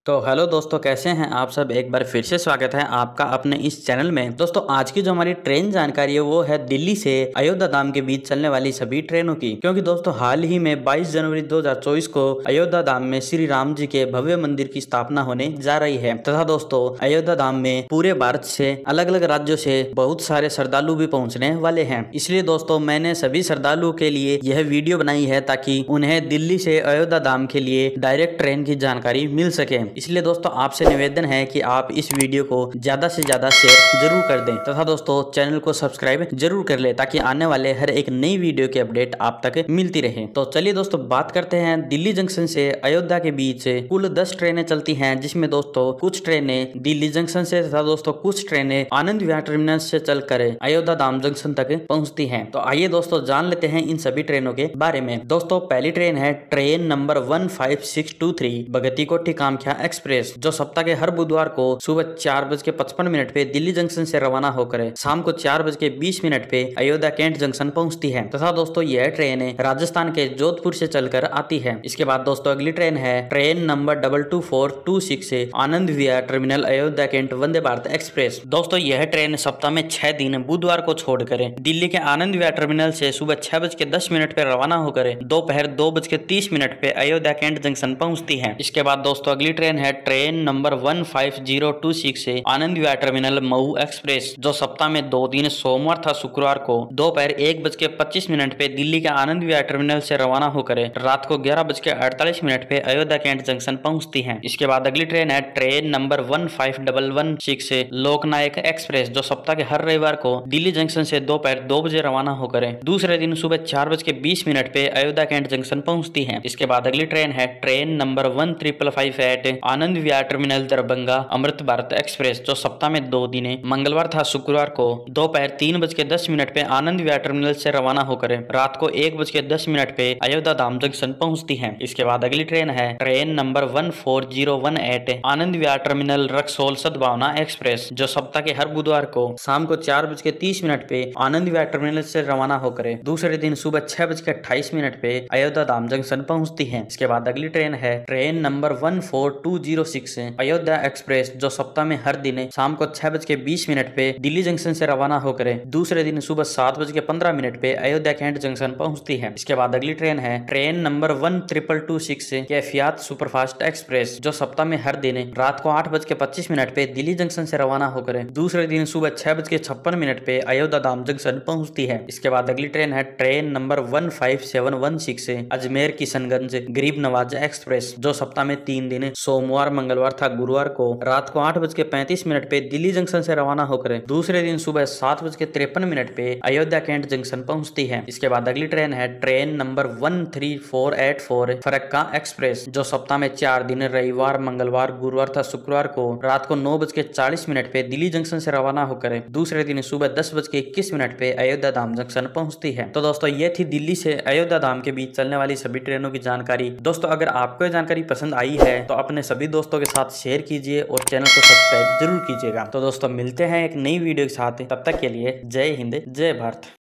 तो हेलो दोस्तों, कैसे हैं आप सब। एक बार फिर से स्वागत है आपका अपने इस चैनल में। दोस्तों आज की जो हमारी ट्रेन जानकारी है वो है दिल्ली से अयोध्या धाम के बीच चलने वाली सभी ट्रेनों की। क्योंकि दोस्तों हाल ही में 22 जनवरी 2024 को अयोध्या धाम में श्री राम जी के भव्य मंदिर की स्थापना होने जा रही है तथा दोस्तों अयोध्या धाम में पूरे भारत से अलग अलग राज्यों से बहुत सारे श्रद्धालु भी पहुँचने वाले हैं। इसलिए दोस्तों मैंने सभी श्रद्धालुओं के लिए यह वीडियो बनाई है ताकि उन्हें दिल्ली से अयोध्या धाम के लिए डायरेक्ट ट्रेन की जानकारी मिल सके। इसलिए दोस्तों आपसे निवेदन है कि आप इस वीडियो को ज्यादा से ज्यादा शेयर जरूर कर दें तथा दोस्तों चैनल को सब्सक्राइब जरूर कर ले ताकि आने वाले हर एक नई वीडियो की अपडेट आप तक मिलती रहे। तो चलिए दोस्तों बात करते हैं दिल्ली जंक्शन से अयोध्या के बीच कुल 10 ट्रेनें चलती हैं, जिसमें दोस्तों कुछ ट्रेनें दिल्ली जंक्शन से तथा दोस्तों कुछ ट्रेनें आनंद विहार टर्मिनल से चलकर अयोध्या धाम जंक्शन तक पहुंचती हैं। तो आइए दोस्तों जान लेते हैं इन सभी ट्रेनों के बारे में। दोस्तों पहली ट्रेन है ट्रेन नंबर 15623 भगती कोठी कामाख्या एक्सप्रेस, जो सप्ताह के हर बुधवार को सुबह 4:55 पे दिल्ली जंक्शन से रवाना होकर शाम को 4:20 पे अयोध्या कैंट जंक्शन पहुंचती है तथा दोस्तों यह ट्रेन राजस्थान के जोधपुर से चलकर आती है। इसके बाद दोस्तों अगली ट्रेन है ट्रेन नंबर 22426 से Anand Vihar terminal Ayodhya cantt Vande Bharat express. दोस्तों यह ट्रेन सप्ताह में 6 दिन बुधवार को छोड़कर दिल्ली के आनंद विहार टर्मिनल से सुबह 6:10 पे रवाना होकर दोपहर 2:30 पे अयोध्या कैंट जंक्शन पहुंचती है। इसके बाद दोस्तों अगली ट्रेन है ट्रेन नंबर 15026 से आनंद विहार टर्मिनल मऊ एक्सप्रेस, जो सप्ताह में 2 दिन सोमवार तथा शुक्रवार को दोपहर 1:25 पे दिल्ली के आनंद विहार टर्मिनल से रवाना होकर रात को 11:48 पे अयोध्या कैंट जंक्शन पहुंचती है। इसके बाद अगली ट्रेन है ट्रेन नंबर 15116 से लोकनायक एक्सप्रेस, जो सप्ताह के हर रविवार को दिल्ली जंक्शन से दोपहर 2 बजे रवाना होकर दूसरे दिन सुबह 4:20 पे अयोध्या कैंट जंक्शन पहुंचती है। इसके बाद अगली ट्रेन है train number 15558 Anand Vihar terminal Darbhanga Amrit Bharat express, जो सप्ताह में 2 दिन मंगलवार तथा शुक्रवार को दोपहर 3:10 पे आनंद विहार टर्मिनल से रवाना होकर रात को 1:10 पे अयोध्या धाम जंक्शन पहुंचती है। इसके बाद अगली ट्रेन है train number 14018 Anand Vihar terminal Raxaul Sadbhavna express, जो सप्ताह के हर बुधवार को शाम को 4:30 पे आनंद विहार टर्मिनल से रवाना होकर दूसरे दिन सुबह 6:28 पे अयोध्या धाम जंक्शन पहुंचती है। इसके बाद अगली ट्रेन है ट्रेन नंबर 14206 अयोध्या एक्सप्रेस, जो सप्ताह में हर दिन शाम को 6:20 पे दिल्ली जंक्शन से रवाना होकर दूसरे दिन सुबह 7:15 पे अयोध्या कैंट जंक्शन पहुंचती है। इसके बाद अगली ट्रेन है ट्रेन नंबर 12226 कैफियत सुपरफास्ट एक्सप्रेस, जो सप्ताह में हर दिन रात को 8:25 पे दिल्ली जंक्शन से रवाना होकर दूसरे दिन सुबह 6:56 पे अयोध्या धाम जंक्शन पहुंचती है। इसके बाद अगली ट्रेन है ट्रेन नंबर 15716 अजमेर किशनगंज गरीब नवाज एक्सप्रेस, जो सप्ताह में 3 दिन सोमवार मंगलवार था गुरुवार को रात को 8:35 पे दिल्ली जंक्शन से रवाना होकर दूसरे दिन सुबह 7:53 पे अयोध्या कैंट जंक्शन पहुंचती है। इसके बाद अगली ट्रेन है ट्रेन नंबर 13484 फरक्का एक्सप्रेस, जो सप्ताह में 4 दिन रविवार मंगलवार गुरुवार था शुक्रवार को रात को 9:40 पे दिल्ली जंक्शन से रवाना होकर दूसरे दिन सुबह 10:21 पे अयोध्या धाम जंक्शन पहुंचती है। तो दोस्तों ये थी दिल्ली से अयोध्या धाम के बीच चलने वाली सभी ट्रेनों की जानकारी। दोस्तों अगर आपको ये जानकारी पसंद आई है तो अपने सभी दोस्तों के साथ शेयर कीजिए और चैनल को सब्सक्राइब जरूर कीजिएगा। तो दोस्तों मिलते हैं एक नई वीडियो के साथ, तब तक के लिए जय हिंद जय भारत।